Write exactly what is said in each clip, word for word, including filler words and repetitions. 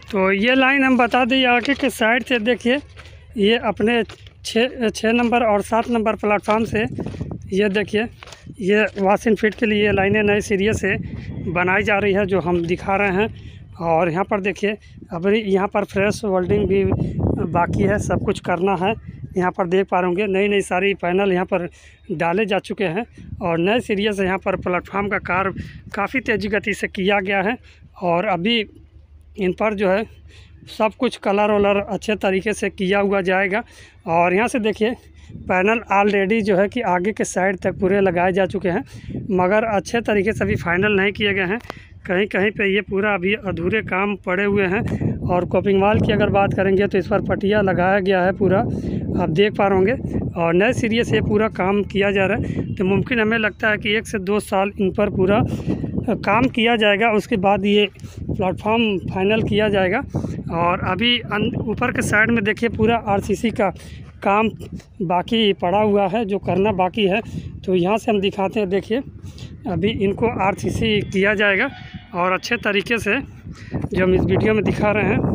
तो ये लाइन हम बता दें आगे के साइड से देखिए, ये अपने छः छः नंबर और सात नंबर प्लेटफार्म से ये देखिए, ये वाशिंग फिट के लिए लाइनें नए सिरे से बनाई जा रही है जो हम दिखा रहे हैं। और यहाँ पर देखिए अभी यहाँ पर फ्रेश वेल्डिंग भी बाकी है, सब कुछ करना है। यहाँ पर देख पा रहे होंगे नई नई सारी पैनल यहाँ पर डाले जा चुके हैं और नए सिरे से यहाँ पर प्लेटफार्म का कार्य काफ़ी तेज़ी गति से किया गया है। और अभी इन पर जो है सब कुछ कलर वलर अच्छे तरीके से किया हुआ जाएगा। और यहाँ से देखिए पैनल ऑलरेडी जो है कि आगे के साइड तक पूरे लगाए जा चुके हैं, मगर अच्छे तरीके से अभी फाइनल नहीं किए गए हैं। कहीं कहीं पे ये पूरा अभी अधूरे काम पड़े हुए हैं। और कोपिंग वाल की अगर बात करेंगे तो इस पर पटिया लगाया गया है पूरा, आप देख पा रहे होंगे। और नए सिरे से पूरा काम किया जा रहा है, तो मुमकिन हमें लगता है कि एक से दो साल इन पर पूरा काम किया जाएगा, उसके बाद ये प्लेटफॉर्म फाइनल किया जाएगा। और अभी ऊपर के साइड में देखिए पूरा आरसीसी का काम बाकी पड़ा हुआ है, जो करना बाकी है। तो यहाँ से हम दिखाते हैं, देखिए अभी इनको आरसीसी किया जाएगा और अच्छे तरीके से जो हम इस वीडियो में दिखा रहे हैं।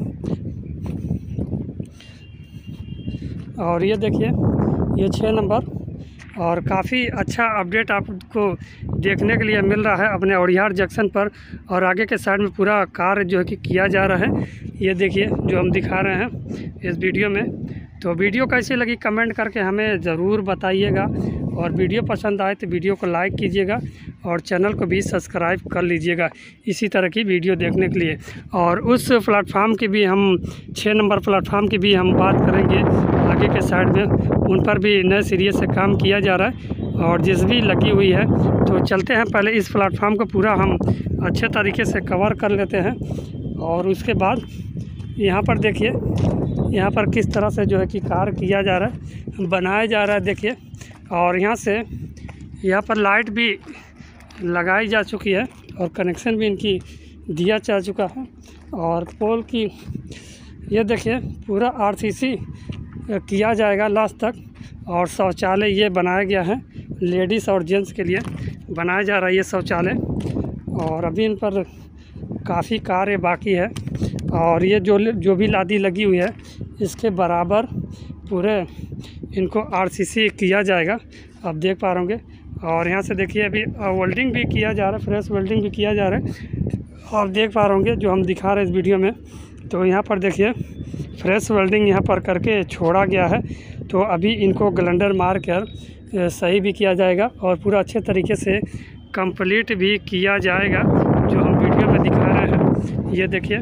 और ये देखिए ये छः नंबर और काफ़ी अच्छा अपडेट आपको देखने के लिए मिल रहा है अपने ओडियार जंक्शन पर। और आगे के साइड में पूरा कार्य जो है कि किया जा रहा है, ये देखिए जो हम दिखा रहे हैं इस वीडियो में। तो वीडियो कैसी लगी कमेंट करके हमें ज़रूर बताइएगा, और वीडियो पसंद आए तो वीडियो को लाइक कीजिएगा और चैनल को भी सब्सक्राइब कर लीजिएगा इसी तरह की वीडियो देखने के लिए। और उस प्लेटफार्म की भी हम छः नंबर प्लेटफार्म की भी हम बात करेंगे आगे के साइड में, उन पर भी नए सिरे से काम किया जा रहा है और जिस भी लगी हुई है। तो चलते हैं, पहले इस प्लेटफार्म को पूरा हम अच्छे तरीके से कवर कर लेते हैं। और उसके बाद यहाँ पर देखिए यहाँ पर किस तरह से जो है कि कार्य किया जा रहा है, बनाया जा रहा है देखिए। और यहाँ से यहाँ पर लाइट भी लगाई जा चुकी है और कनेक्शन भी इनकी दिया जा चुका है। और पोल की ये देखिए पूरा आरसीसी किया जाएगा लास्ट तक। और शौचालय ये बनाया गया है, लेडीज़ और जेंट्स के लिए बनाया जा रहा है ये शौचालय। और अभी इन पर काफ़ी कार्य बाकी है। और ये जो जो भी लादी लगी हुई है इसके बराबर पूरे इनको आरसीसी किया जाएगा, आप देख पा रहे होंगे। और यहाँ से देखिए अभी वेल्डिंग भी किया जा रहा है, फ्रेश वेल्डिंग भी किया जा रहा है, आप देख पा रहे होंगे जो हम दिखा रहे हैं इस वीडियो में। तो यहाँ पर देखिए फ्रेश वेल्डिंग यहाँ पर करके छोड़ा गया है। तो अभी इनको ग्लैंडर मार कर सही भी किया जाएगा और पूरा अच्छे तरीके से कंप्लीट भी किया जाएगा जो हम वीडियो में दिखा रहे हैं। ये देखिए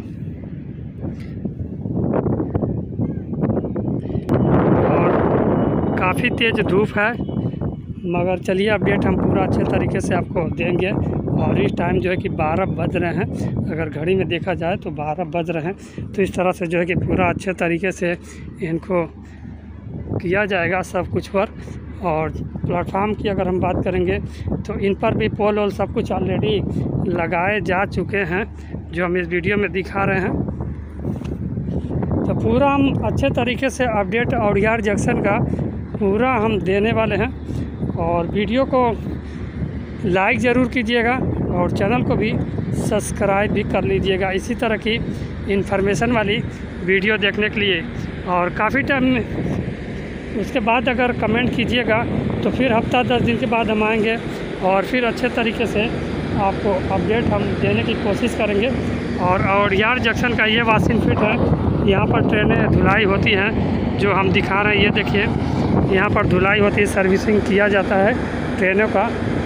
और काफ़ी तेज़ धूप है, मगर चलिए अपडेट हम पूरा अच्छे तरीके से आपको देंगे। और इस टाइम जो है कि बारह बज रहे हैं, अगर घड़ी में देखा जाए तो बारह बज रहे हैं। तो इस तरह से जो है कि पूरा अच्छे तरीके से इनको किया जाएगा सब कुछ पर। और प्लेटफार्म की अगर हम बात करेंगे तो इन पर भी पोल वोल सब कुछ ऑलरेडी लगाए जा चुके हैं जो हम इस वीडियो में दिखा रहे हैं। तो पूरा हम अच्छे तरीके से अपडेट ओडियार जंक्शन का पूरा हम देने वाले हैं। और वीडियो को लाइक ज़रूर कीजिएगा और चैनल को भी सब्सक्राइब भी कर लीजिएगा इसी तरह की इन्फॉर्मेशन वाली वीडियो देखने के लिए। और काफ़ी टाइम उसके बाद अगर कमेंट कीजिएगा तो फिर हफ्ता दस दिन के बाद हम आएंगे और फिर अच्छे तरीके से आपको अपडेट हम देने की कोशिश करेंगे। और ओडियार जंक्शन का ये वाशिंग फिट है, यहाँ पर ट्रेनें धुलाई होती हैं जो हम दिखा रहे हैं। ये देखिए यहाँ पर धुलाई होती है, सर्विसिंग किया जाता है ट्रेनों का।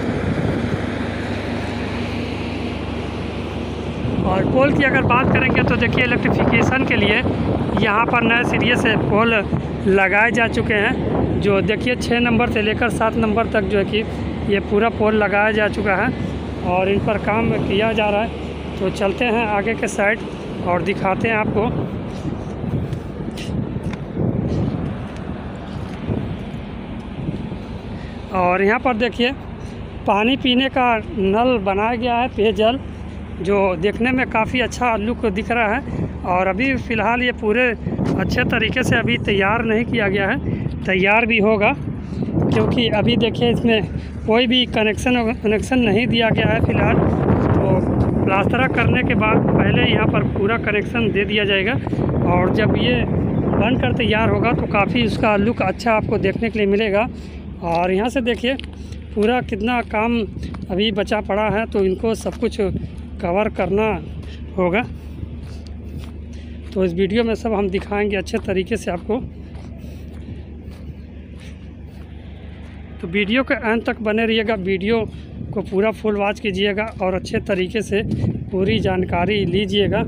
और पोल की अगर बात करेंगे तो देखिए इलेक्ट्रिफिकेशन के लिए यहाँ पर नए सिरे से पोल लगाए जा चुके हैं। जो देखिए छः नंबर से लेकर सात नंबर तक जो है कि ये पूरा पोल लगाया जा चुका है और इन पर काम किया जा रहा है। तो चलते हैं आगे के साइड और दिखाते हैं आपको। और यहाँ पर देखिए पानी पीने का नल बनाया गया है, पेयजल, जो देखने में काफ़ी अच्छा लुक दिख रहा है। और अभी फ़िलहाल ये पूरे अच्छे तरीके से अभी तैयार नहीं किया गया है, तैयार भी होगा, क्योंकि अभी देखिए इसमें कोई भी कनेक्शन कनेक्शन नहीं दिया गया है फ़िलहाल। तो प्लास्टर करने के बाद पहले यहाँ पर पूरा कनेक्शन दे दिया जाएगा, और जब ये बनकर तैयार होगा तो काफ़ी उसका लुक अच्छा आपको देखने के लिए मिलेगा। और यहाँ से देखिए पूरा कितना काम अभी बचा पड़ा है, तो इनको सब कुछ कवर करना होगा। तो इस वीडियो में सब हम दिखाएंगे अच्छे तरीके से आपको। तो वीडियो के अंत तक बने रहिएगा, वीडियो को पूरा फुल वॉच कीजिएगा और अच्छे तरीके से पूरी जानकारी लीजिएगा।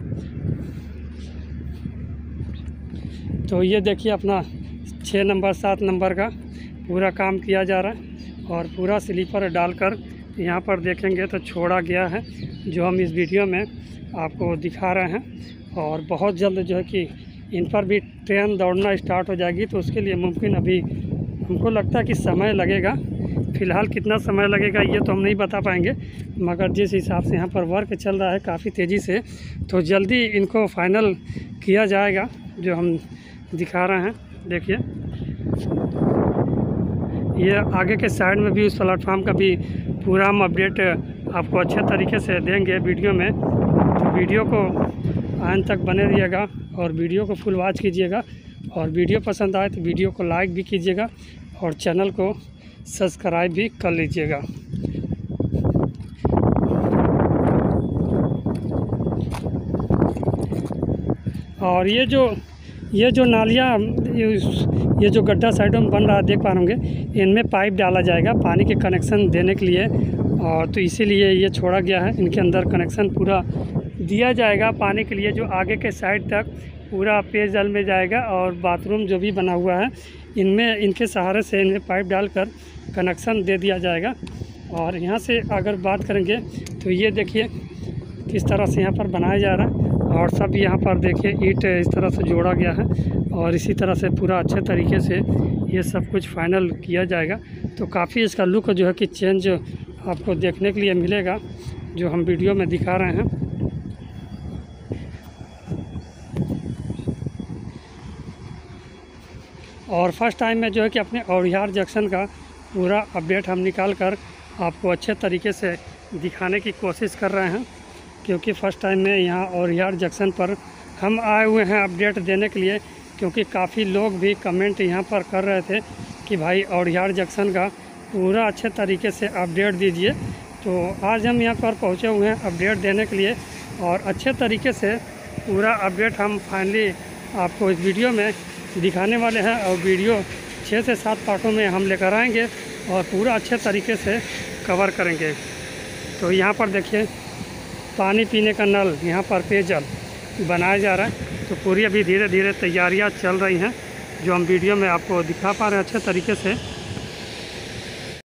तो ये देखिए अपना छः नंबर सात नंबर का पूरा काम किया जा रहा है, और पूरा स्लीपर डालकर यहाँ पर देखेंगे तो छोड़ा गया है, जो हम इस वीडियो में आपको दिखा रहे हैं। और बहुत जल्द जो है कि इन पर भी ट्रेन दौड़ना स्टार्ट हो जाएगी, तो उसके लिए मुमकिन अभी हमको लगता है कि समय लगेगा। फ़िलहाल कितना समय लगेगा ये तो हम नहीं बता पाएंगे, मगर जिस हिसाब से यहाँ पर वर्क चल रहा है काफ़ी तेज़ी से, तो जल्दी इनको फाइनल किया जाएगा जो हम दिखा रहे हैं। देखिए ये आगे के साइड में भी उस प्लेटफॉर्म का भी पूरा हम अपडेट आपको अच्छे तरीके से देंगे वीडियो में। तो वीडियो को अंत तक बने रहिएगा और वीडियो को फुल वॉच कीजिएगा, और वीडियो पसंद आए तो वीडियो को लाइक भी कीजिएगा और चैनल को सब्सक्राइब भी कर लीजिएगा। और ये जो ये जो नालियाँ, ये जो गड्ढा साइडों में बन रहा है देख पा होंगे, इनमें पाइप डाला जाएगा पानी के कनेक्शन देने के लिए, और तो इसीलिए ये छोड़ा गया है। इनके अंदर कनेक्शन पूरा दिया जाएगा पानी के लिए, जो आगे के साइड तक पूरा पेयजल में जाएगा। और बाथरूम जो भी बना हुआ है इनमें इनके सहारे से इनमें पाइप डालकर कनेक्शन दे दिया जाएगा। और यहाँ से अगर बात करेंगे तो ये देखिए किस तरह से यहाँ पर बनाया जा रहा है, और सब यहाँ पर देखिए ईंट इस तरह से जोड़ा गया है, और इसी तरह से पूरा अच्छे तरीके से ये सब कुछ फाइनल किया जाएगा। तो काफ़ी इसका लुक जो है कि चेंज आपको देखने के लिए मिलेगा, जो हम वीडियो में दिखा रहे हैं। और फर्स्ट टाइम में जो है कि अपने औड़ियार जंक्शन का पूरा अपडेट हम निकाल कर आपको अच्छे तरीके से दिखाने की कोशिश कर रहे हैं, क्योंकि फ़र्स्ट टाइम में यहाँ औड़ियार जंक्शन पर हम आए हुए हैं अपडेट देने के लिए, क्योंकि काफ़ी लोग भी कमेंट यहाँ पर कर रहे थे कि भाई औड़ियार जंक्शन का पूरा अच्छे तरीके से अपडेट दीजिए। तो आज हम यहाँ पर पहुँचे हुए हैं अपडेट देने के लिए, और अच्छे तरीके से पूरा अपडेट हम फाइनली आपको इस वीडियो में दिखाने वाले हैं। और वीडियो छः से सात पार्टों में हम लेकर आएंगे और पूरा अच्छे तरीके से कवर करेंगे। तो यहाँ पर देखिए पानी पीने का नल, यहाँ पर पेयजल बनाया जा रहा है। तो पूरी अभी धीरे धीरे तैयारियाँ चल रही हैं, जो हम वीडियो में आपको दिखा पा रहे हैं अच्छे तरीके से।